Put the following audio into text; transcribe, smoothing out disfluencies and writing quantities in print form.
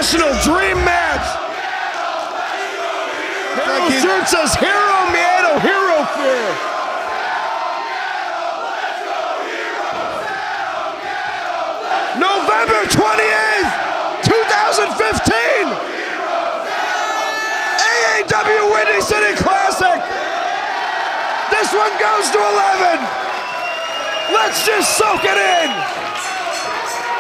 International Dream Match. Harold's shirt says Hero Miedo, Hero Fear. November 28th, 2015. AAW Windy City Classic. This one goes to 11. Let's just soak it in.